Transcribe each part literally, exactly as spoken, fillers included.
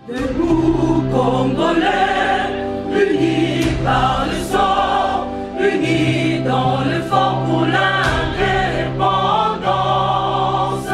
Debout Congolais, unis par le sang, unis dans le fort pour l'indépendance.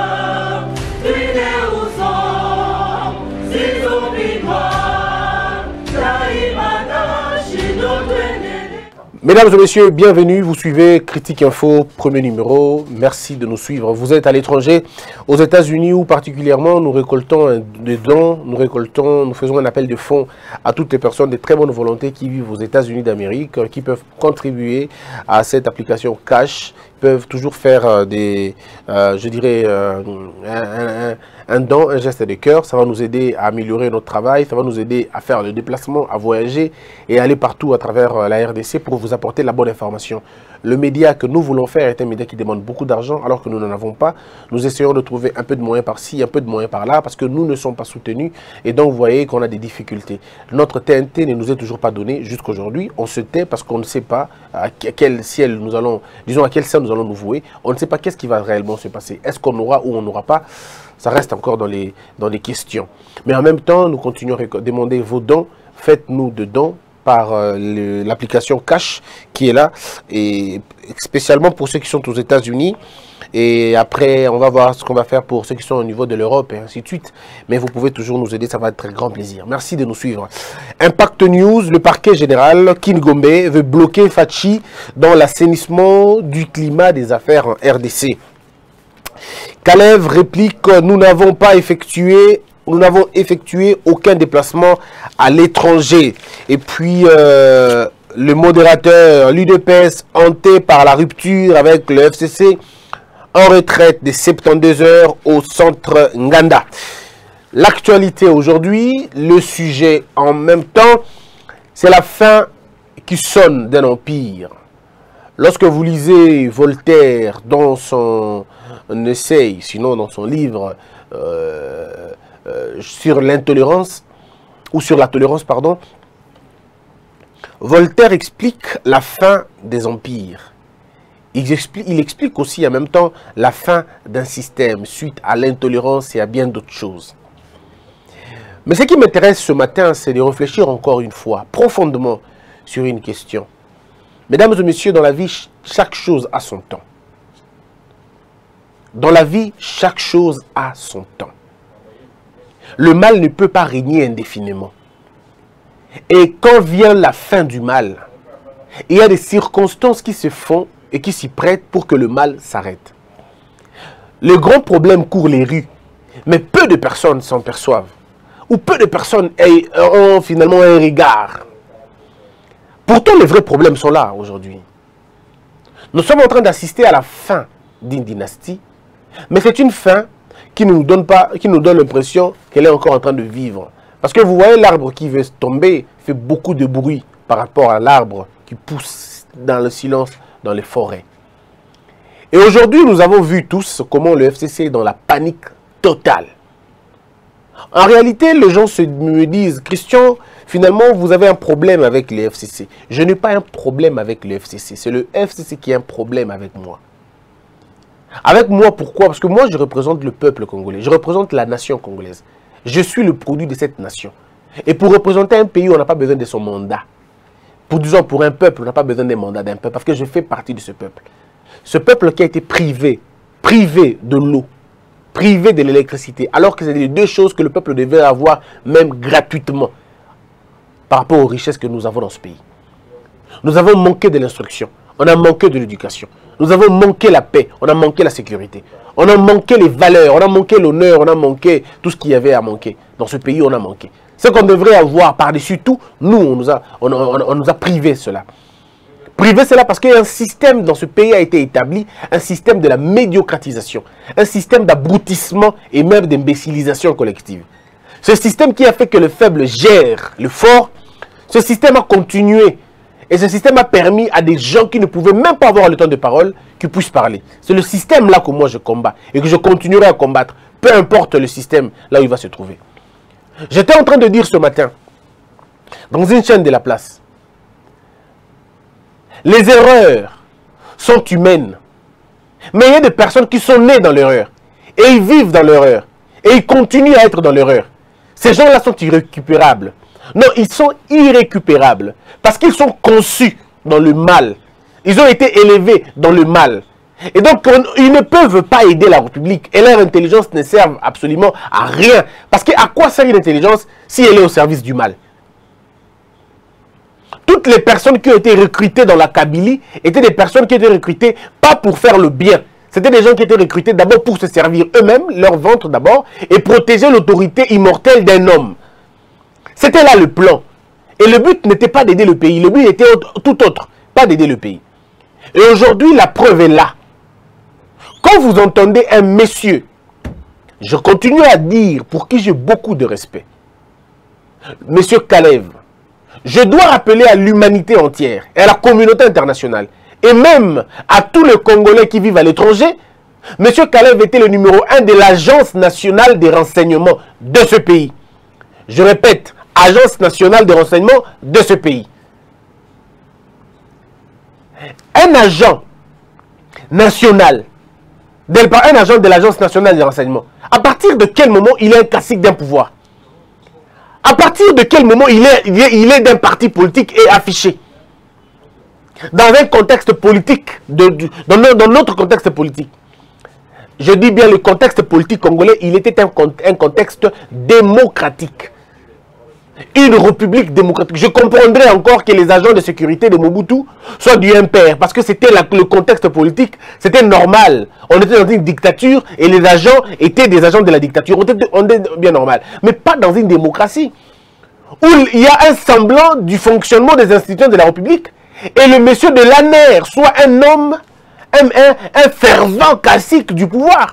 Unis aux hommes, ces zombies noirs, Taïmana, chez notre ennemi. Mesdames et messieurs, bienvenue, vous suivez Critique Info, premier numéro, merci de nous suivre. Vous êtes à l'étranger, aux États-Unis ou particulièrement, nous récoltons des dons, nous récoltons, nous faisons un appel de fonds à toutes les personnes de très bonne volonté qui vivent aux États-Unis d'Amérique, qui peuvent contribuer à cette application Cash, peuvent toujours faire des, euh, je dirais, euh, un, un, un don, un geste de cœur. Ça va nous aider à améliorer notre travail, ça va nous aider à faire le déplacement, à voyager et aller partout à travers la R D C pour vous apporter la bonne information. Le média que nous voulons faire est un média qui demande beaucoup d'argent alors que nous n'en avons pas. Nous essayons de trouver un peu de moyens par-ci, un peu de moyens par-là parce que nous ne sommes pas soutenus et donc vous voyez qu'on a des difficultés. Notre T N T ne nous est toujours pas donné jusqu'à aujourd'hui. On se tait parce qu'on ne sait pas à quel ciel nous allons, disons à quel ciel nous allons nous vouer. On ne sait pas qu'est-ce qui va réellement se passer. Est-ce qu'on aura ou on n'aura pas? Ça reste encore dans les, dans les questions. Mais en même temps, nous continuons à demander vos dons. Faites-nous de dons par euh, l'application Cash qui est là, et spécialement pour ceux qui sont aux États-Unis. Et après, on va voir ce qu'on va faire pour ceux qui sont au niveau de l'Europe et ainsi de suite. Mais vous pouvez toujours nous aider, ça va être un grand plaisir. Merci de nous suivre. Impact News, le parquet général Kingombe veut bloquer Fachi dans l'assainissement du climat des affaires en R D C. Kalev réplique, nous n'avons pas effectué Nous n'avons effectué aucun déplacement à l'étranger. Et puis, euh, le modérateur, l'U D P S, hanté par la rupture avec le F C C, en retraite de soixante-douze heures au centre Nganda. L'actualité aujourd'hui, le sujet en même temps, c'est la fin qui sonne d'un empire. Lorsque vous lisez Voltaire dans son essai, sinon dans son livre, euh, Euh, sur l'intolérance, ou sur la tolérance, pardon, Voltaire explique la fin des empires. Il explique, il explique aussi en même temps la fin d'un système suite à l'intolérance et à bien d'autres choses. Mais ce qui m'intéresse ce matin, c'est de réfléchir encore une fois, profondément, sur une question. Mesdames et messieurs, dans la vie, chaque chose a son temps. Dans la vie, chaque chose a son temps. Le mal ne peut pas régner indéfiniment. Et quand vient la fin du mal, il y a des circonstances qui se font et qui s'y prêtent pour que le mal s'arrête. Le grand problème court les rues, mais peu de personnes s'en perçoivent. Ou peu de personnes ont finalement un regard. Pourtant, les vrais problèmes sont là aujourd'hui. Nous sommes en train d'assister à la fin d'une dynastie, mais c'est une fin qui ne nous donne pas, qui nous donne l'impression qu'elle est encore en train de vivre. Parce que vous voyez, l'arbre qui veut tomber fait beaucoup de bruit par rapport à l'arbre qui pousse dans le silence dans les forêts. Et aujourd'hui, nous avons vu tous comment le F C C est dans la panique totale. En réalité, les gens se, me disent, Christian, finalement, vous avez un problème avec le F C C. Je n'ai pas un problème avec le F C C. C'est le F C C qui a un problème avec moi. Avec moi, pourquoi? Parce que moi, je représente le peuple congolais. Je représente la nation congolaise. Je suis le produit de cette nation. Et pour représenter un pays, on n'a pas besoin de son mandat. Pour, disons, pour un peuple, on n'a pas besoin des mandats d'un peuple. Parce que je fais partie de ce peuple. Ce peuple qui a été privé, privé de l'eau, privé de l'électricité. Alors que c'est les deux choses que le peuple devait avoir, même gratuitement, par rapport aux richesses que nous avons dans ce pays. Nous avons manqué de l'instruction. On a manqué de l'éducation. Nous avons manqué la paix. On a manqué la sécurité. On a manqué les valeurs. On a manqué l'honneur. On a manqué tout ce qu'il y avait à manquer. Dans ce pays, on a manqué. Ce qu'on devrait avoir par-dessus tout, nous, on nous a, on, on, on nous a privé cela. Privé cela parce qu'un système dans ce pays a été établi, un système de la médiocratisation, un système d'abrutissement et même d'imbécilisation collective. Ce système qui a fait que le faible gère le fort, ce système a continué. Et ce système a permis à des gens qui ne pouvaient même pas avoir le temps de parole, qu'ils puissent parler. C'est le système-là que moi je combats et que je continuerai à combattre, peu importe le système là où il va se trouver. J'étais en train de dire ce matin, dans une chaîne de la place, les erreurs sont humaines, mais il y a des personnes qui sont nées dans l'erreur et ils vivent dans l'erreur et ils continuent à être dans l'erreur. Ces gens-là sont irrécupérables. Non, ils sont irrécupérables. Parce qu'ils sont conçus dans le mal. Ils ont été élevés dans le mal. Et donc, on, ils ne peuvent pas aider la République. Et leur intelligence ne sert absolument à rien. Parce qu'à quoi sert une intelligence si elle est au service du mal? Toutes les personnes qui ont été recrutées dans la Kabylie étaient des personnes qui étaient recrutées pas pour faire le bien. C'était des gens qui étaient recrutés d'abord pour se servir eux-mêmes, leur ventre d'abord, et protéger l'autorité immortelle d'un homme. C'était là le plan. Et le but n'était pas d'aider le pays. Le but était tout autre, pas d'aider le pays. Et aujourd'hui, la preuve est là. Quand vous entendez un monsieur, je continue à dire, pour qui j'ai beaucoup de respect, monsieur Kalev, je dois rappeler à l'humanité entière et à la communauté internationale, et même à tous les Congolais qui vivent à l'étranger, monsieur Kalev était le numéro un de l'Agence nationale des renseignements de ce pays. Je répète, Agence nationale des renseignements de ce pays. Un agent national, un agent de l'Agence nationale des renseignements, à partir de quel moment il est un cacique d'un pouvoir? À partir de quel moment il est, il est, il est d'un parti politique et affiché? Dans un contexte politique, de, de, dans, dans notre contexte politique. Je dis bien le contexte politique congolais, il était un, un contexte démocratique. Une république démocratique. Je comprendrais encore que les agents de sécurité de Mobutu soient du impair, parce que c'était le contexte politique, c'était normal. On était dans une dictature et les agents étaient des agents de la dictature. On était, on était bien normal. Mais pas dans une démocratie où il y a un semblant du fonctionnement des institutions de la République et le monsieur de l'A N R soit un homme, un, un, un fervent cacique du pouvoir.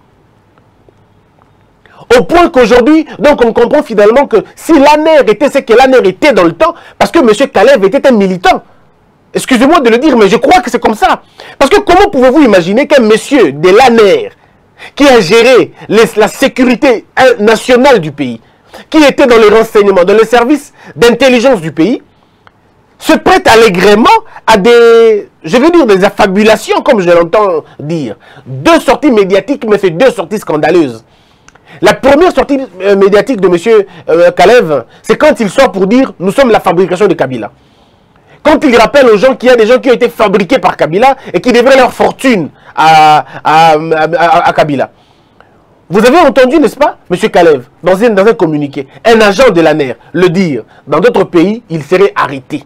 Au point qu'aujourd'hui, donc on comprend finalement que si l'A N R était ce que l'A N R était dans le temps, parce que M. Kalev était un militant. Excusez-moi de le dire, mais je crois que c'est comme ça. Parce que comment pouvez-vous imaginer qu'un monsieur de l'A N R, qui a géré les, la sécurité nationale du pays, qui était dans les renseignements, dans les services d'intelligence du pays, se prête allègrement à des, je veux dire, des affabulations, comme je l'entends dire. Deux sorties médiatiques, mais c'est deux sorties scandaleuses. La première sortie euh, médiatique de M. Euh, Kalev, c'est quand il sort pour dire « Nous sommes la fabrication de Kabila ». Quand il rappelle aux gens qu'il y a des gens qui ont été fabriqués par Kabila et qui devraient leur fortune à, à, à, à, à Kabila. Vous avez entendu, n'est-ce pas, M. Kalev, dans un, dans un communiqué, un agent de l'A N R le dire. Dans d'autres pays, il serait arrêté.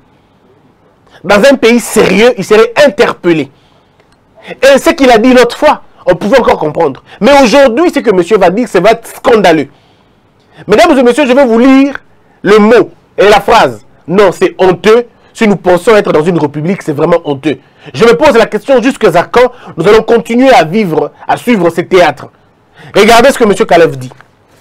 Dans un pays sérieux, il serait interpellé. Et ce qu'il a dit l'autre fois, on pouvait encore comprendre. Mais aujourd'hui, ce que monsieur va dire, c'est scandaleux. Mesdames et messieurs, je vais vous lire le mot et la phrase. Non, c'est honteux. Si nous pensons être dans une république, c'est vraiment honteux. Je me pose la question jusqu'à quand nous allons continuer à vivre, à suivre ce théâtre. Regardez ce que monsieur Kalev dit.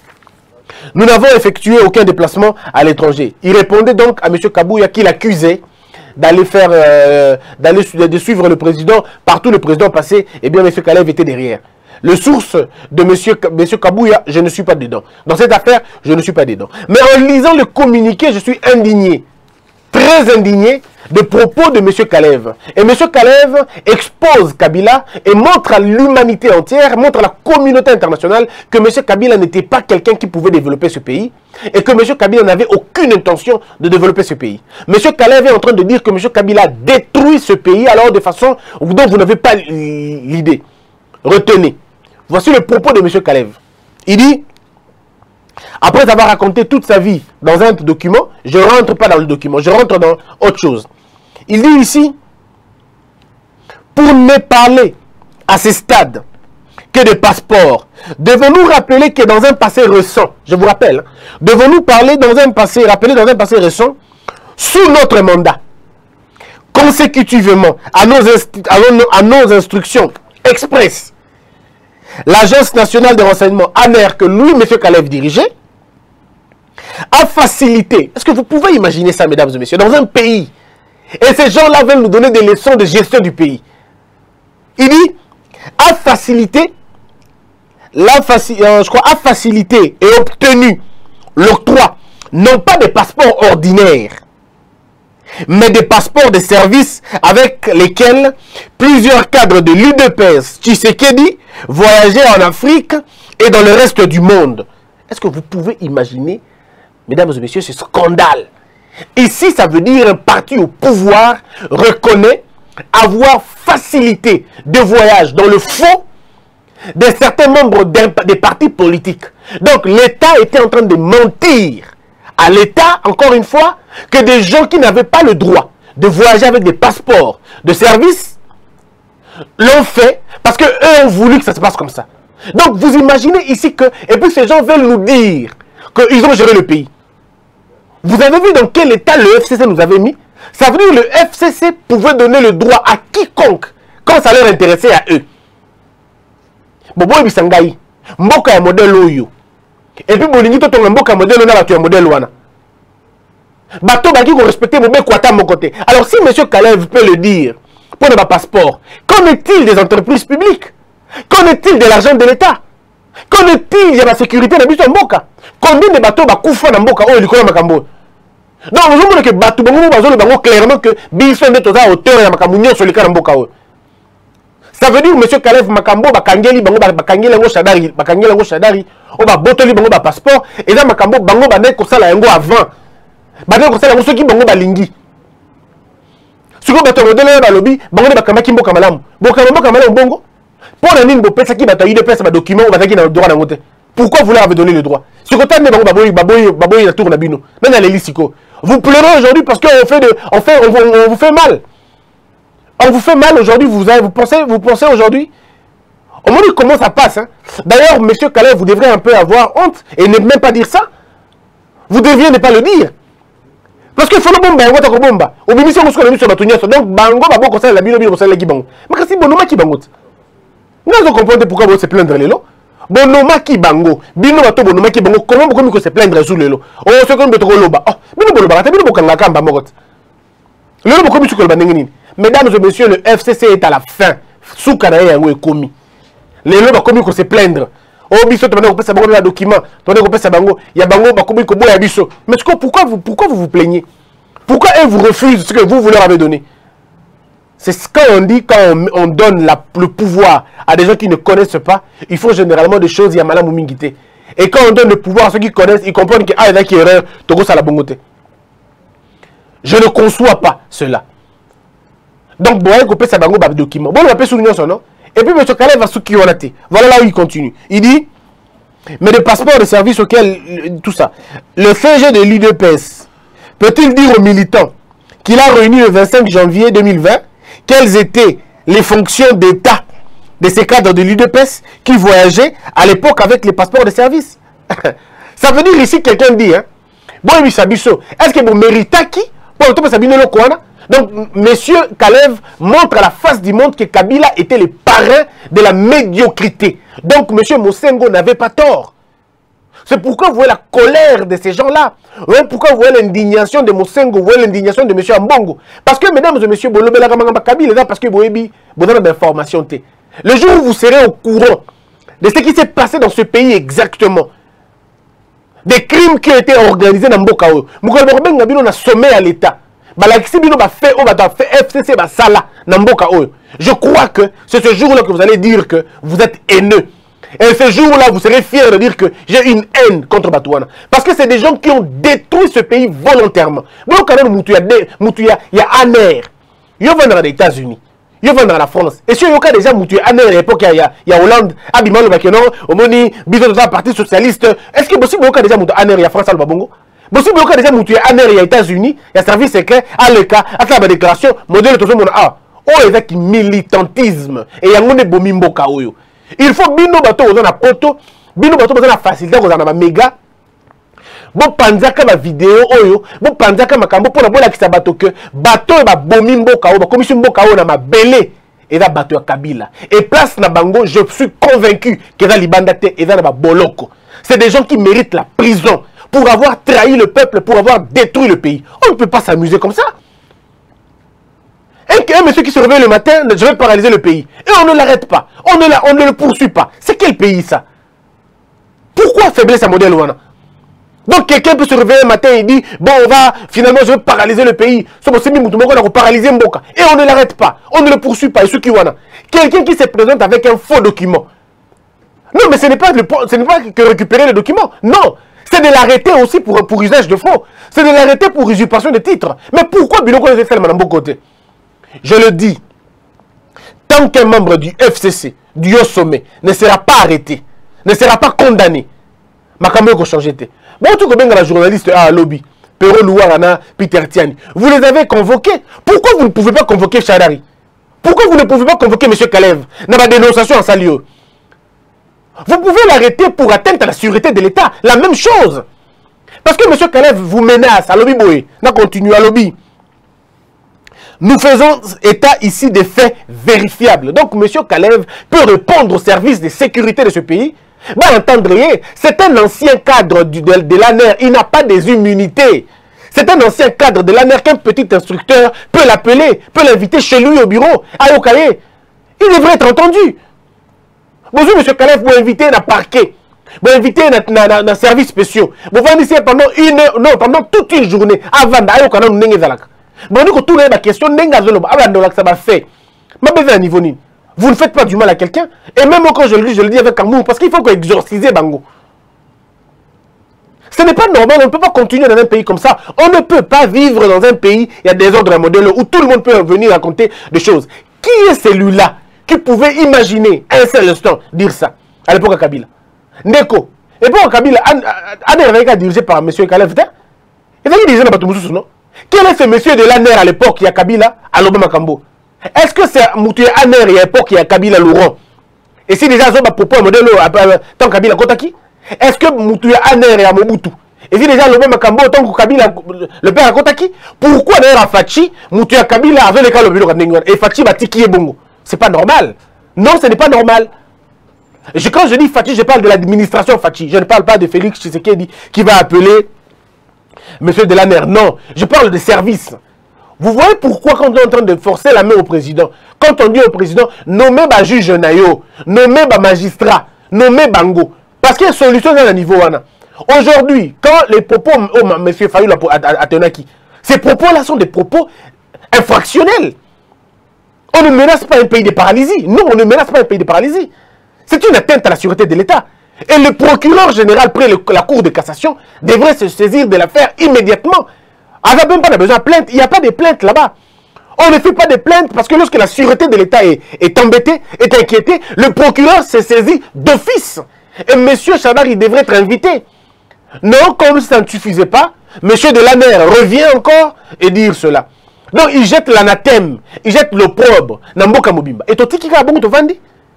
Nous n'avons effectué aucun déplacement à l'étranger. Il répondait donc à monsieur Kabouya qui l'accusait d'aller faire, euh, d'aller de suivre le président, partout le président passé, et bien M. Kalev était derrière. Le source de M. Kabouya, je ne suis pas dedans. Dans cette affaire, je ne suis pas dedans. Mais en lisant le communiqué, je suis indigné, très indigné des propos de M. Kalev. Et M. Kalev expose Kabila et montre à l'humanité entière, montre à la communauté internationale que M. Kabila n'était pas quelqu'un qui pouvait développer ce pays et que M. Kabila n'avait aucune intention de développer ce pays. M. Kalev est en train de dire que M. Kabila détruit ce pays alors de façon dont vous n'avez pas l'idée. Retenez. Voici le propos de M. Kalev. Il dit, après avoir raconté toute sa vie dans un document, je ne rentre pas dans le document, je rentre dans autre chose. Il dit ici, pour ne parler à ce stade que de passeports, devons-nous rappeler que dans un passé récent, je vous rappelle, devons-nous parler dans un passé, rappeler dans un passé récent, sous notre mandat, consécutivement à nos, à nos, à nos instructions express, l'Agence nationale de renseignement A N R que lui, M. Kalev, dirigeait, a facilité. Est-ce que vous pouvez imaginer ça, mesdames et messieurs, dans un pays, et ces gens-là veulent nous donner des leçons de gestion du pays. Il dit, a facilité, la faci euh, je crois, a facilité et obtenu l'octroi, non pas des passeports ordinaires, mais des passeports de service avec lesquels plusieurs cadres de l'U D P S Tshisekedi voyageaient en Afrique et dans le reste du monde. Est-ce que vous pouvez imaginer, mesdames et messieurs, ce scandale? Ici, ça veut dire un parti au pouvoir reconnaît avoir facilité de voyage dans le faux de certains membres des partis politiques. Donc, l'État était en train de mentir à l'État, encore une fois, que des gens qui n'avaient pas le droit de voyager avec des passeports de service l'ont fait parce qu'eux ont voulu que ça se passe comme ça. Donc, vous imaginez ici que, et puis ces gens veulent nous dire qu'ils ont géré le pays. Vous avez vu dans quel état le F C C nous avait mis? Ça veut dire que le F C C pouvait donner le droit à quiconque quand ça leur intéressait à eux. Bobo Bisangaï, Mboka ya modèle Oyo. Et puis Bolingi to tonga Mboka modèle na batu ya modèle wana. Bato baki ko respecter Bobe Kwata mon côté. Alors si monsieur Kalev peut le dire pour ne pas passeport, qu'en est-il des entreprises publiques? Qu'en est-il de l'argent de l'État? Qu'en est-il de la sécurité de biso Mboka? Combien de bateaux bakufa na Mboka Oyo likolo makambo? Donc vous voyez que bateau bango bazolo bango clairement que biso nde toza hauteur ya makambo nyonso likala Mboka Oyo. Ça veut dire monsieur Kalev makambo bakangeli bango bakangeli ngo shadari bakangeli ngo shadari o ba botoli bango ba passeport et là makambo bango bande ko sala yango avant. Bande ko sala ngo soki bango balingi. Siko bato modele ba lobi bango ne bakamaki Mboka malamu. Mboka Mboka malamu bongo. Pour la ligne, vous qui bataille de presse, document, vous avez le droit d'en voter. Pourquoi vous leur avez donné le droit? Ce côté de baboy, baboy, baboy, la tour nabino. Même les lisico. Vous pleurez aujourd'hui parce qu'on fait de, on fait, on, on, on vous fait mal. On vous fait mal aujourd'hui. Vous, vous pensez, vous pensez aujourd'hui. Au moment où comment ça passe. Hein? D'ailleurs, monsieur Kalev, vous devrez un peu avoir honte et ne même pas dire ça. Vous devriez ne pas le dire. Parce qu'il faut le bomba, on va t'en bomba. Au ministre, on se connaît sur la tournée. Donc, bango, babo, comme ça, la bino, bino, ça, la gibango. Mais quand c'est bon, qui bango. Nous allons comprendre pourquoi vous se plaindre les lots. Bonoma ki bango, bino bato bonoma ki bango, comment vous pouvez se plaindre sur les lots? Oh, c'est comme de loba. Oh, bino boloba, bino bokanga kamba mogot. Le lobo komi sur le banengini. Mesdames et messieurs, le F C C est à la fin. Sous Kanae yango est commis. Les lots komi ko se plaindre. Oh, biso to bango pesa bango na document, to bango pesa bango, ya bango ba komi ko boya biso. Mais pourquoi vous pourquoi vous vous plaignez? Pourquoi eux vous refusent ce que vous, vous leur avez donné? C'est ce qu'on dit quand on, on donne la, le pouvoir à des gens qui ne connaissent pas. Il faut généralement des choses, il y a malam ou mingité. Et quand on donne le pouvoir à ceux qui connaissent, ils comprennent qu'il y a qui erreur, Togo ça la bongoté. Je ne conçois pas cela. Donc, bon, il ça bango bab document. Bon, on appelle souligner son nom. Et puis, M. Kalev va souki onaté. Voilà là où il continue. Il dit, mais le passeport de service auquel, tout ça, le C G de l'U D P S peut-il dire aux militants qu'il a réuni le vingt-cinq janvier deux mille vingt quelles étaient les fonctions d'État de ces cadres de l'U D P S qui voyageaient à l'époque avec les passeports de service? Ça veut dire ici, quelqu'un dit, hein, bon, est-ce que vous méritez qui? Donc, monsieur Kalev montre à la face du monde que Kabila était le parrain de la médiocrité. Donc, monsieur Mosengo n'avait pas tort. C'est pourquoi vous voyez la colère de ces gens-là. Pourquoi vous voyez l'indignation de Mosengo, vous voyez l'indignation de M. Ambongo. Parce que, mesdames et messieurs, parce que vous avez des informations. Le jour où vous serez au courant de ce qui s'est passé dans ce pays exactement, des crimes qui ont été organisés dans Mboka, vous avez sommet à l'État. Je crois que c'est ce jour-là que vous allez dire que vous êtes haineux. Et ce jour-là, vous serez fiers de dire que j'ai une haine contre Batouana. Parce que c'est des gens qui ont détruit ce pays volontairement. Bon, quand même, il y a Aner. Il y a les États-Unis. Il y a la France. Et si il y a déjà Aner à l'époque, il y a Hollande, Abiman, le Bakeno, Omoni, Bizo, le Parti Socialiste. Est-ce que possible qu'il y a déjà Aner, il y a France, Albabongo? Possible qu'il y a déjà Aner, il y a États-Unis, il y a service secret, à l'E-K, à la déclaration, modèle de tout le monde. Ah, oh, il y a militantisme. Et il y a un Bomimboka. Il faut bino bato aux na poto, bino bato aux na facilité aux na méga. Bon panzaka ma vidéo oyo, bon panzaka makambo pour la bonne qui bato que bato e ba bomimbo kao, ba commission mboka o na ma belé et da bato ya Kabila. Et place na bango, je suis convaincu que da libanda te et da na ba boloko. C'est des gens qui méritent la prison pour avoir trahi le peuple, pour avoir détruit le pays. On ne peut pas s'amuser comme ça. Un monsieur qui se réveille le matin, je vais paralyser le pays. Et on ne l'arrête pas. On ne, la, on ne le poursuit pas. C'est quel pays ça? Pourquoi faiblesse à modèle Wana? Donc quelqu'un peut se réveiller le matin et dit, bon, on va, finalement, je vais paralyser le pays. On va paralyser Mboka. Et on ne l'arrête pas. On ne le poursuit pas. Et ce qui Wana. Quelqu'un qui se présente avec un faux document. Non, mais ce n'est pas, le, ce n'est pas que récupérer les documents. Non, c'est de l'arrêter aussi pour, pour usage de faux. C'est de l'arrêter pour usurpation de titres. Mais pourquoi Biloko a fait le Madame côté? Je le dis, tant qu'un membre du F C C, du haut sommet, ne sera pas arrêté, ne sera pas condamné, Makambo ko changer. Bon, tout comme la journaliste à lobby, Pero Louarana, Peter Tiani, vous les avez convoqués. Pourquoi vous ne pouvez pas convoquer Chadari? Pourquoi vous ne pouvez pas convoquer M. Kalev dans la dénonciation en Salio? Vous pouvez l'arrêter pour atteinte à la sûreté de l'État. La même chose. Parce que M. Kalev vous menace à lobby boy. On continue à lobby. Nous faisons état ici des faits vérifiables. Donc M. Kalev peut répondre au service de sécurité de ce pays. Bah, entendriez, c'est un ancien cadre du, de, de l'A N R. Il n'a pas des immunités. C'est un ancien cadre de l'A N R qu'un petit instructeur peut l'appeler, peut l'inviter chez lui au bureau, à Okaye. Il devrait être entendu. Bonjour, M. Kalev, vous invitez dans le parquet. Vous invitez dans le service spéciaux. Vous venez ici pendant une heure, non, pendant toute une journée, avant d'aller au canal de Nengezalak. Vous dites que tout le monde a question, Nengazoloba, avant de ça va faire. Ma bébé à niveau ni. Vous ne faites pas du mal à quelqu'un. Et même quand je le dis, je le dis avec amour, parce qu'il faut exorciser Bango. Ce n'est pas normal, on ne peut pas continuer dans un pays comme ça. On ne peut pas vivre dans un pays, il y a des ordres modèles où tout le monde peut venir raconter des choses. Qui est celui-là qui pouvait imaginer un seul instant dire ça à l'époque à Kabila? Neko. Et pour Kabila, Anne est dirigé par M. Kalev. Il est dirigé par Batumoussou, non? Quel est ce monsieur de l'A N R à l'époque qui a Kabila à Lobé Makambo? Est-ce que c'est Moutoué A N R à l'époque qui a Kabila Laurent? Et si déjà Zoba propose un modèle tant Kabila Kotaki? Est-ce que Moutoué A N R est à Mobutu? Et si déjà Lobé Makambo tant que Kabila le père à Kotaki? Pourquoi d'ailleurs à Fachi, Moutoué Kabila avait le cas le bureau et Fachi va tiquer Bongo? C'est pas normal. Non, ce n'est pas normal. Je, quand je dis Fachi, je parle de l'administration Fachi. Je ne parle pas de Félix Tshisekedi qui va appeler monsieur de l'A N R. Non, je parle de services. Vous voyez pourquoi quand on est en train de forcer la main au président, quand on dit au président, nommez ma juge Nayo, nommez ma magistrat, nommez Bango. Parce qu'il y a une solution dans le niveau. Aujourd'hui, quand les propos, oh, M. Fayoul Atenaki, ces propos-là sont des propos infractionnels. On ne menace pas un pays de paralysie. Non, on ne menace pas un pays de paralysie. C'est une atteinte à la sûreté de l'État. Et le procureur général près le, la Cour de cassation devrait se saisir de l'affaire immédiatement. On n'a même pas besoin de plainte. Il n'y a pas de plainte là-bas. On ne fait pas de plainte parce que lorsque la sûreté de l'État est, est embêtée, est inquiétée, le procureur se saisit d'office. Et M. Chadar, il devrait être invité. Non, comme ça ne suffisait pas, M. de l'A N R revient encore et dire cela. Donc, il jette l'anathème, il jette l'opprobre. Namboka Mobimba. Et Toti Kika Bongo Tovandi.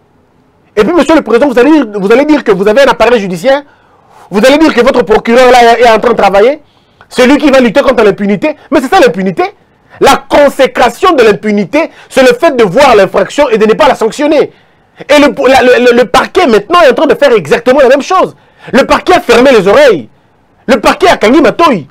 Et puis, monsieur le président, vous allez, vous allez dire que vous avez un appareil judiciaire. Vous allez dire que votre procureur là est en train de travailler. Celui qui va lutter contre l'impunité. Mais c'est ça l'impunité. La consécration de l'impunité, c'est le fait de voir l'infraction et de ne pas la sanctionner. Et le, la, le, le parquet maintenant est en train de faire exactement la même chose. Le parquet a fermé les oreilles. Le parquet a Kangi Matoyi.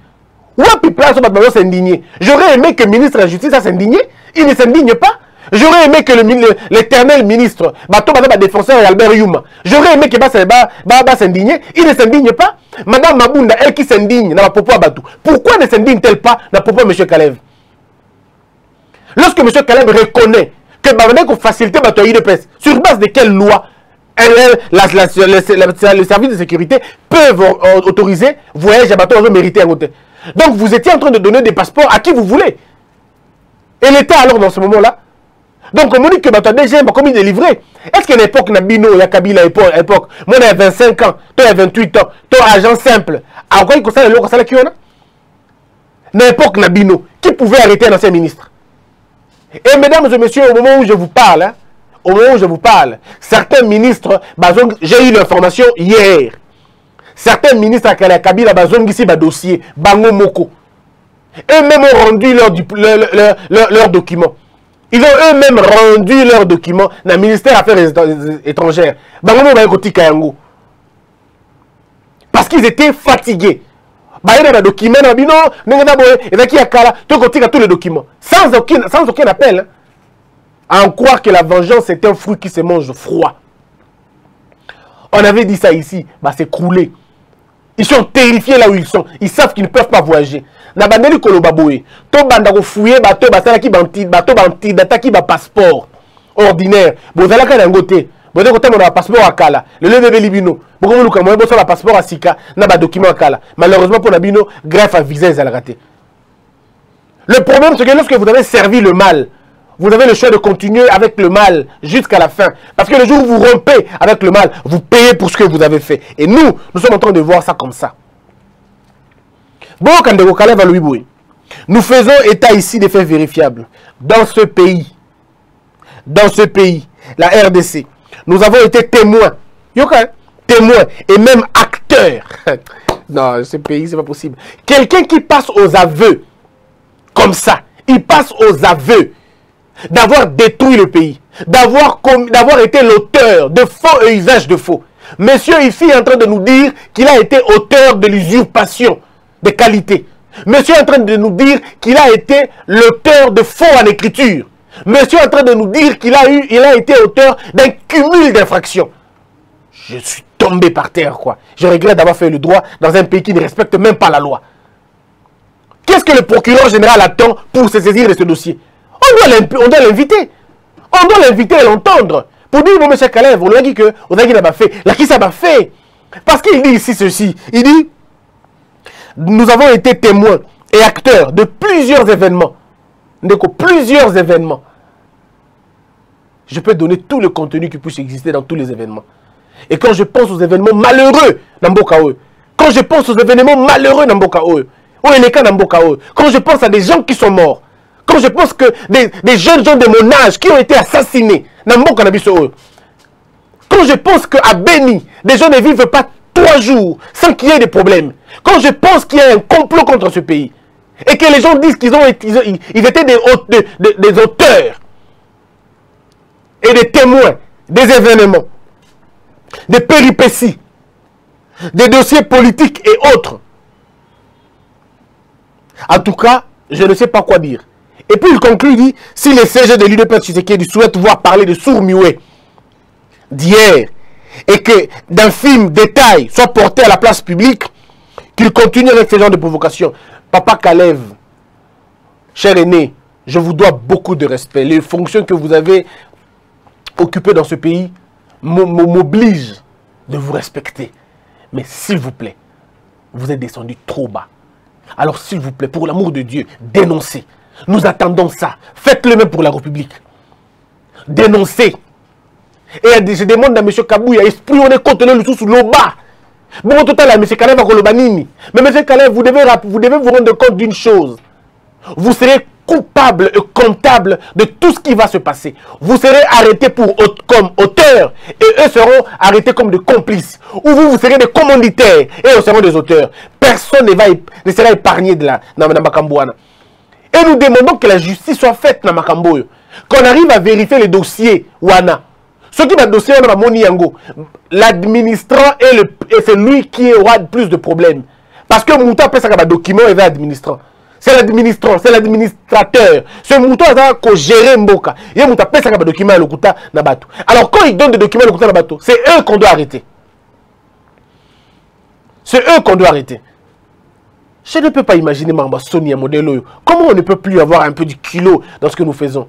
J'aurais aimé que le ministre de la Justice s'indigne. Il ne s'indigne pas. J'aurais aimé que l'éternel ministre, le défenseur Albert Youma, j'aurais aimé que Baba s'indigne. Il ne s'indigne pas. Madame Mabunda, elle qui s'indigne, n'a pas Abatou. Pourquoi ne s'indigne-t-elle pas n'a pas M. Kalev? Lorsque M. Kalev reconnaît que Babane facilité Batoyi de presse, sur base de quelle loi elle, la, la, la, la, le service de sécurité peuvent autoriser voyage à bateau mérité à côté. Donc vous étiez en train de donner des passeports à qui vous voulez. Et l'État alors dans ce moment-là. Donc on dit que bateau D G M a commis des livrets. Est-ce qu'à l'époque, Nabino, il y a Kabila à l'époque, moi j'ai vingt-cinq ans, toi j'ai vingt-huit ans, toi agent simple. À quoi il conseille le conseil qui on a? Dans l'époque Nabino, qui pouvait arrêter un ancien ministre? Et mesdames et messieurs, au moment où je vous parle, hein, au moment où je vous parle, certains ministres, j'ai eu l'information hier. Certains ministres à Kabila Bazong ici, dossier, Bango Moko. Eux-mêmes ont rendu leurs leur, leur, leur, leur documents. Ils ont eux-mêmes rendu leurs documents dans le ministère des Affaires étrangères. Bango Moko parce qu'ils étaient fatigués. Bah, il y a des documents, il y a tous les documents. Sans aucun, sans aucun appel. Hein. À en croire que la vengeance est un fruit qui se mange froid. On avait dit ça ici, bah c'est croulé. Ils sont terrifiés là où ils sont. Ils savent qu'ils ne peuvent pas voyager. Nabandeli kolobaboé. To banda ko fouiller bateau basala ki banti bateau banti data ki ba passeport ordinaire. Bozala ka nangote. Vous avez un passeport à Kala. Le lieu de Libino. Vous avez un passeport à Sika. Vous avez un document à Kala. Malheureusement, pour Nabino, greffe à visa, ils ont raté. Le problème, c'est que lorsque vous avez servi le mal, vous avez le choix de continuer avec le mal jusqu'à la fin. Parce que le jour où vous rompez avec le mal, vous payez pour ce que vous avez fait. Et nous, nous sommes en train de voir ça comme ça. Bon, quand nous faisons état ici des faits vérifiables. Dans ce pays, dans ce pays, la R D C, nous avons été témoins. Yoka, témoins et même acteurs. Non, ce pays, c'est pas possible. Quelqu'un qui passe aux aveux, comme ça, il passe aux aveux d'avoir détruit le pays, d'avoir d'avoir été l'auteur de faux et usage de faux. Monsieur ici est en train de nous dire qu'il a été auteur de l'usurpation de qualité. Monsieur est en train de nous dire qu'il a été l'auteur de faux en écriture. Monsieur est en train de nous dire qu'il a eu, il a été auteur d'un cumul d'infractions. Je suis tombé par terre, quoi. Je regrette d'avoir fait le droit dans un pays qui ne respecte même pas la loi. Qu'est-ce que le procureur général attend pour se saisir de ce dossier? On doit l'inviter. On doit l'inviter et l'entendre. Pour dire, non, monsieur Kalev, on lui a dit que, on a dit qu'il n'a pas fait. Là, qui ça m'a fait? Parce qu'il dit ici ceci. Il dit, nous avons été témoins et acteurs de plusieurs événements. De plusieurs événements. Je peux donner tout le contenu qui puisse exister dans tous les événements. Et quand je pense aux événements malheureux dans Mbokaoe, quand je pense aux événements malheureux dans Mbokaoe, quand je pense à des gens qui sont morts, quand je pense que des, des jeunes gens de mon âge qui ont été assassinés, quand je pense qu'à Béni, des gens ne vivent pas trois jours sans qu'il y ait des problèmes, quand je pense qu'il y a un complot contre ce pays, et que les gens disent qu'ils ont, ils, ont, ils étaient des, des, des, des auteurs et des témoins des événements, des péripéties, des dossiers politiques et autres. En tout cas, je ne sais pas quoi dire. Et puis il conclut, dit, si les C G de l'U D P Tshisekedi souhaitent voir parler de Sourmioué d'hier, et que d'infimes détails soient portés à la place publique, qu'ils continuent avec ce genre de provocation. Papa Kalev, cher aîné, je vous dois beaucoup de respect. Les fonctions que vous avez occupées dans ce pays m'obligent de vous respecter. Mais s'il vous plaît, vous êtes descendu trop bas. Alors s'il vous plaît, pour l'amour de Dieu, dénoncez. Nous attendons ça. Faites-le même pour la République. Dénoncez. Et je demande à M. Kabouya, esprit, on est contre le sous le bas. Bon, total, M. Kalev va Kolobanini. Mais M. Kalev, vous devez, vous devez vous rendre compte d'une chose. Vous serez coupable et comptable de tout ce qui va se passer. Vous serez arrêté pour, comme auteur et eux seront arrêtés comme des complices. Ou vous, vous serez des commanditaires et eux seront des auteurs. Personne ne, va, ne sera épargné de la Namakambouana. Et nous demandons que la justice soit faite dans Makamboyo. Qu'on arrive à vérifier les dossiers Wana. Ce qui va dossier on a Moni Yango. L'administrant est, est celui qui aura plus de problèmes. Parce que Mouta peut faire un document et va administrant. C'est l'administrant, c'est l'administrateur. Ce mouton a géré Mboka. Il y a Mouta peut faire un document à l'Okuta Nabato. Alors quand il donne des documents à l'Okuta Nabato, c'est eux qu'on doit arrêter. C'est eux qu'on doit arrêter. Je ne peux pas imaginer Mamba Sonia Modelo. Comment on ne peut plus avoir un peu du kilo dans ce que nous faisons?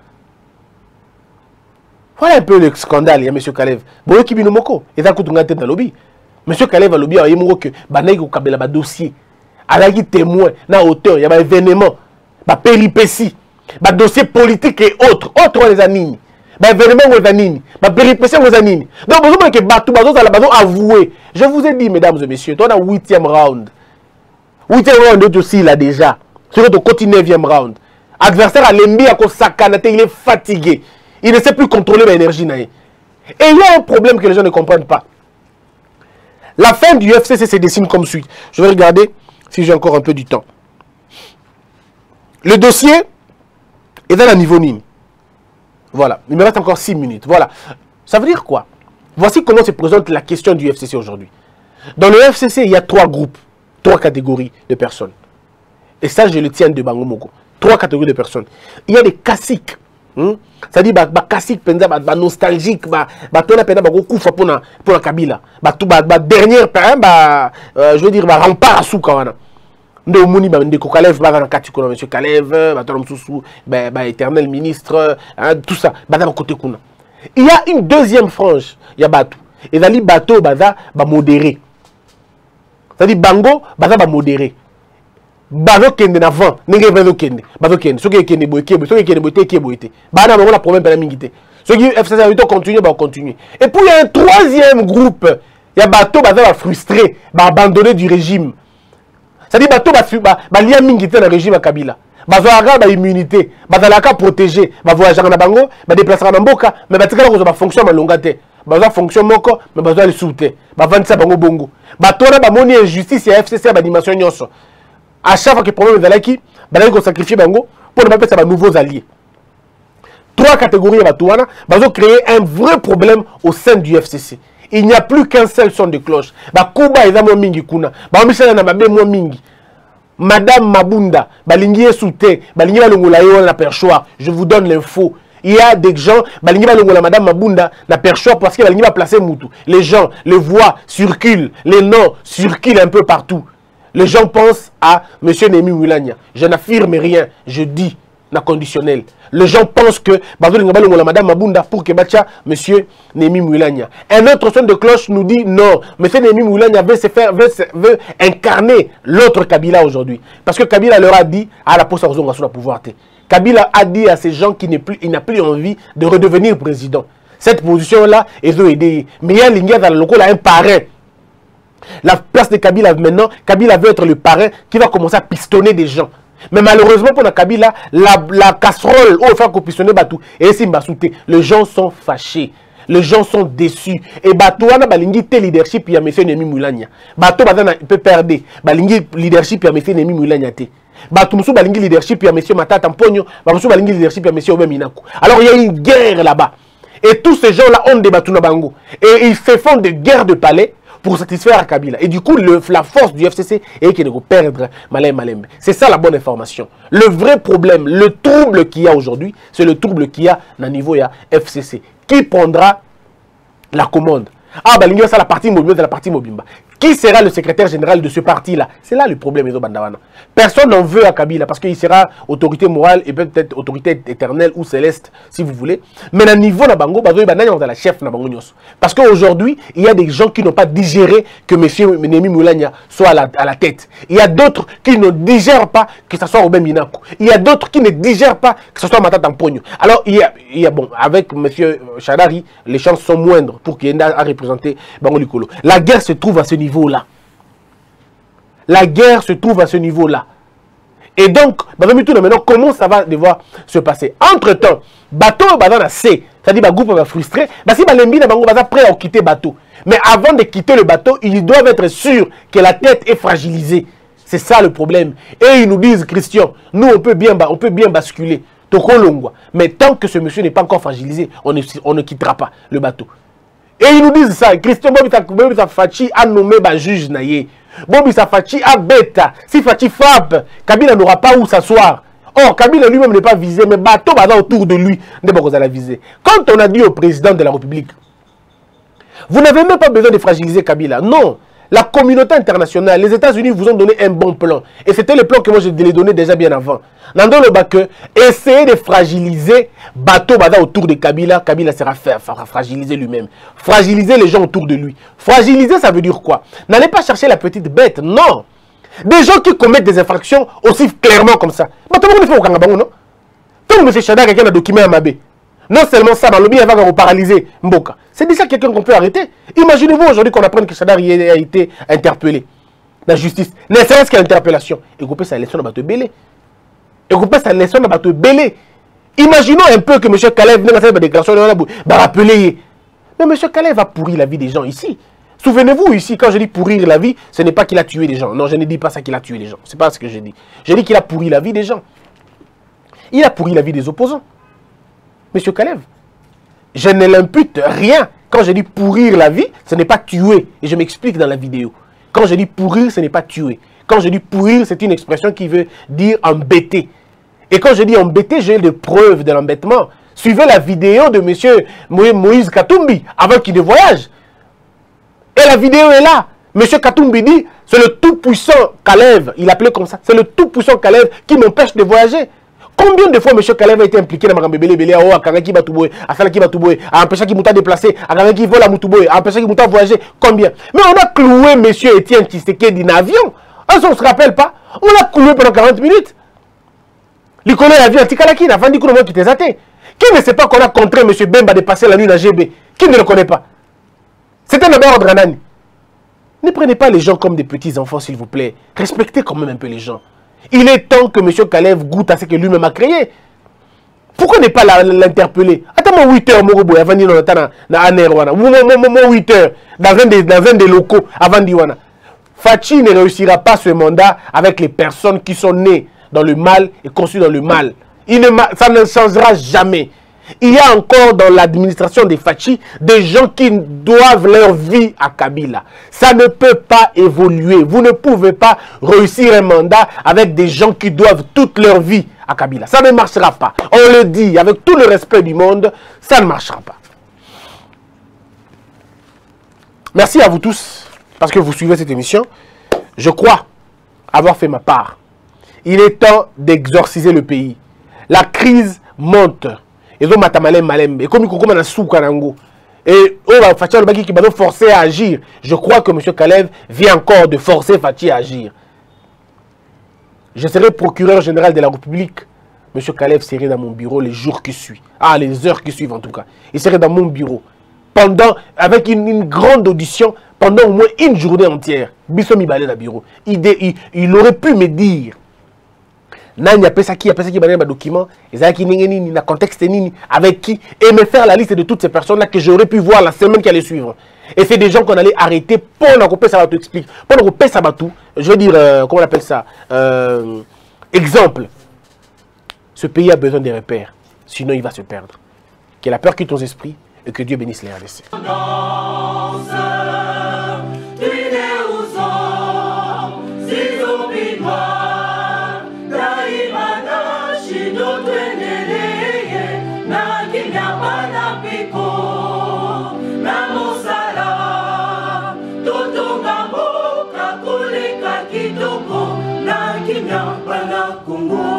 Voilà un peu le scandale, il y a M. Kalev. Boyo Kibino Moko, et ça coûte un tête dans le lobby. M. Kalev a lobby, il y a que Banaï ou Kabela ba dossier. Alagi témoin, na auteur, il y a un événement, ba péripéties, ba dossier politique et autres, autres les anime. Ba événement les anime, ba péripéties les anime. Donc, besoin que Batou Bazo à la base avoué. Je vous ai dit, mesdames et messieurs, on a huitième round. Huitième round de dossier là déjà. Sur le côté neuvième round. Adversaire à l'Embi à Kosakanate, il est fatigué. Il ne sait plus contrôler l'énergie. Et il y a un problème que les gens ne comprennent pas. La fin du U F C C se dessine comme suit. Je vais regarder si j'ai encore un peu du temps. Le dossier est dans la niveau Nîmes. Voilà. Il me reste encore six minutes. Voilà. Ça veut dire quoi? Voici comment se présente la question du U F C C aujourd'hui. Dans le U F C C, il y a trois groupes, trois catégories de personnes. Et ça, je le tiens de Bango Moko. Trois catégories de personnes. Il y a des classiques. Hmm? C'est-à-dire, bah, bah, classique, bah, bah, nostalgique, bah, bah, ton appel, bah, beaucoup pour la, pour la Kabila. Bah, tout, bah, bah, dernière, bah, euh, je veux dire, bah, rempart à Soukawana. Ndo Mouni, bah, Ndeko Kalev, bah, dans Katiko, monsieur Kalev, bah, Tom Soussou, bah, bah, éternel ministre, hein, tout ça, bah, dans le côté Kuna. Il y a une deuxième frange. Il y a bateau. Et il y a bateau, baza, ba modéré. C'est-à-dire bango, baza, ba modéré. Bazo kende na vent, nenge bazo kende. Bazo kende. Ceux qui kende boye kebo, ceux qui kende boye te kebo ete. Bana bango la problème pela mingité. Ceux qui F C C a continuer, ba continuer. Et puis il y a un troisième groupe. Il y a bateau, baza, ba frustré, ba abandonné du régime. C'est-à-dire bateau, ba ba lia mingité dans le régime à Kabila. Bazoaga ba immunité, bazalaka protégé, ba voyager na bango, ba déplacer na mboka, mais ba tikala ko ba fonction malonga te. Bazo fonction moko, mais bazo le souté. Ba vantisa bango bongo. Ba tona ba moni injustice ya F C C ba dimension nyonso. À chaque fois que problème ezalaki, ba ko sacrifier bango pour ne pas perdre ba nouveaux alliés. Trois catégories ya batouana, bazo créer un vrai problème au sein du F C C. Il n'y a plus qu'un seul son de cloche. Ba kuba ezamo mingi kuna. Ba misala na babe mo mingi. Madame Mabunda, balingi souté, balingi balongola yo na perchoir. Je vous donne l'info. Il y a des gens, balingi balongola Madame Mabunda na perchoir parce que balingi va placer Moutou. Les gens, les voix circulent, les noms circulent un peu partout. Les gens pensent à Monsieur Némi Moulania. Je n'affirme rien, je dis na conditionnel. Les gens pensent que Madame Mabunda pour que batia Monsieur Némi Moulania. Un autre son de cloche nous dit non. Monsieur Némi Moulania veut se faire, veut, se, veut incarner l'autre Kabila aujourd'hui. Parce que Kabila leur a dit à la poste à son pouvoir. Kabila a dit à ces gens qu'il n'a plus, plus envie de redevenir président. Cette position-là, ils ont aidé. Mais il y a l'India dans le local, un parrain. La place de Kabila maintenant, Kabila veut être le parrain qui va commencer à pistonner des gens. Mais malheureusement pour la Kabila, la, la casserole, oh, il faut qu'on pistonne Batou. Et si Mbasouté, les gens sont fâchés. Les gens sont déçus. Et Batou, on a balingi te leadership, il y a M. Némi Moulania. Batou, il peut perdre. Balingi leadership, il y a M. Némi Moulania. Batou, il balingi leadership, il y a M. Matata Mpogno. Batou, balingi leadership, il y a M. Obeminaku. Alors, il y a une guerre là-bas. Et tous ces gens-là ont des Batou Nabango. Et ils se font des guerres de palais pour satisfaire à Kabila. Et du coup, le, la force du F C C est qu'il faut perdre Malem Malembe. C'est ça la bonne information. Le vrai problème, le trouble qu'il y a aujourd'hui, c'est le trouble qu'il y a dans le niveau F C C. Qui prendra la commande? Ah, bah, c'est la partie Mobimba, de la partie Mobimba. Qui sera le secrétaire général de ce parti-là? C'est là le problème, Ezo Bandawana. Personne n'en veut à Kabila parce qu'il sera autorité morale et peut-être autorité éternelle ou céleste, si vous voulez. Mais à niveau de Bango, dans la chef parce qu'aujourd'hui, il y a des gens qui n'ont pas digéré que M. Némi Moulania soit à la, à la tête. Il y a d'autres qui ne digèrent pas que ce soit Robin Minakou. Il y a d'autres qui ne digèrent pas que ce soit Matata Mpogno. Alors, il y a, il y a bon, avec M. Chadari, les chances sont moindres pour qu'il y ait à représenter Bango Likolo. La guerre se trouve à ce niveau. Là. La guerre se trouve à ce niveau-là. Et donc, maintenant, comment ça va devoir se passer? Entre-temps, bateau est C, c'est-à-dire que le groupe va frustrer. Si Balembi est prêt à quitter le bateau. Mais avant de quitter le bateau, ils doivent être sûrs que la tête est fragilisée. C'est ça le problème. Et ils nous disent, Christian, nous on peut bien, on peut bien basculer. Mais tant que ce monsieur n'est pas encore fragilisé, on ne, on ne quittera pas le bateau. Et ils nous disent ça. Christian Bobita Fachi a nommé un juge naïe. Bobita Fachi a bêta. Si Fachi frappe, Kabila n'aura pas où s'asseoir. Or, Kabila lui-même n'est pas visé, mais bateau va autour de lui n'est pas la viser. Quand on a dit au président de la République, vous n'avez même pas besoin de fragiliser Kabila. Non. La communauté internationale, les États-Unis vous ont donné un bon plan. Et c'était le plan que moi je l'ai donné déjà bien avant. Dans le bas que essayer de fragiliser bateau bada autour de Kabila, Kabila sera fait, fragiliser lui-même. Fragiliser les gens autour de lui. Fragiliser, ça veut dire quoi? N'allez pas chercher la petite bête, non. Des gens qui commettent des infractions aussi clairement comme ça. Mais tout le monde fait au Kangabang, non? Tout le monde sait que quelqu'un a documenté à Mabé. Non seulement ça, mais le bien va paralyser Mboka. C'est déjà quelqu'un qu'on peut arrêter. Imaginez-vous aujourd'hui qu'on apprenne que Chadari a été interpellé. La justice, ne serait-ce qu'à l'interpellation. Et vous pouvez sa leçon à battre belé. Et vous pouvez sa leçon à battre belé. Imaginons un peu que M. Kalev venait faire des déclarations, va rappeler. Mais M. Kalev va pourrir la vie des gens ici. Souvenez-vous ici, quand je dis pourrir la vie, ce n'est pas qu'il a tué des gens. Non, je ne dis pas ça qu'il a tué des gens. Ce n'est pas ce que je dis. Je dis qu'il a pourri la vie des gens. Il a pourri la vie des opposants. M. Kalev, je ne l'impute rien. Quand je dis pourrir la vie, ce n'est pas tuer. Et je m'explique dans la vidéo. Quand je dis pourrir, ce n'est pas tuer. Quand je dis pourrir, c'est une expression qui veut dire embêter. Et quand je dis embêter, j'ai des preuves de l'embêtement. Suivez la vidéo de M. Moïse Katumbi avant qu'il ne voyage. Et la vidéo est là. M. Katumbi dit, c'est le tout-puissant Kalev, il appelait comme ça, c'est le tout-puissant Kalev qui m'empêche de voyager. Combien de fois M. Kalev a été impliqué dans Marambébélé, Bélé, oh, Akangaki Batouboé, a fait la Kibatouboé, a empêché qu'il m'a déplacé, a Akangaki vole à Moutouboé, a empêché qu'il m'a voyagé. Combien? Mais on a cloué M. Étienne Tshisekedi dans l'avion. On ne se rappelle pas. On l'a cloué pendant quarante minutes. L'icône a vu un Tikalaki, avant dit qu'on a quitté Zate. Qui ne sait pas qu'on a contré M. Bemba de passer la nuit dans G B? Qui ne le connaît pas? C'était un ordre à Nani. Ne prenez pas les gens comme des petits enfants, s'il vous plaît. Respectez quand même un peu les gens. Il est temps que M. Kalev goûte à ce que lui-même a créé. Pourquoi ne pas l'interpeller? Attends, huit heures, Morobo, avant de dire huit heures, dans un des, dans un des locaux, avant de dire Fachi ne réussira pas ce mandat avec les personnes qui sont nées dans le mal et conçues dans le mal. Il ne, ça ne changera jamais. Il y a encore dans l'administration des Fachi des gens qui doivent leur vie à Kabila. Ça ne peut pas évoluer. Vous ne pouvez pas réussir un mandat avec des gens qui doivent toute leur vie à Kabila. Ça ne marchera pas. On le dit avec tout le respect du monde, ça ne marchera pas. Merci à vous tous parce que vous suivez cette émission. Je crois avoir fait ma part. Il est temps d'exorciser le pays. La crise monte. Et donc, et comme il y a sous Kanango, et Fachi qui va forcer à agir. Je crois que M. Kalev vient encore de forcer Fachi à agir. Je serai procureur général de la République. M. Kalev serait dans mon bureau les jours qui suivent. Ah, les heures qui suivent en tout cas. Il serait dans mon bureau. Pendant, avec une, une grande audition, pendant au moins une journée entière. Bissomi balé dans le bureau. Il, il, il aurait pu me dire. Nani a ça qui a ça qui a un document, na contexte nini, avec qui, et me faire la liste de toutes ces personnes-là que j'aurais pu voir la semaine qui allait suivre. Et c'est des gens qu'on allait arrêter pour qu'on ça va tout expliquer. Pour qu'on ça va tout, je veux dire, euh, comment on appelle ça euh, exemple. Ce pays a besoin des repères, sinon il va se perdre. Que la peur quitte nos esprits et que Dieu bénisse les R D C. Congo.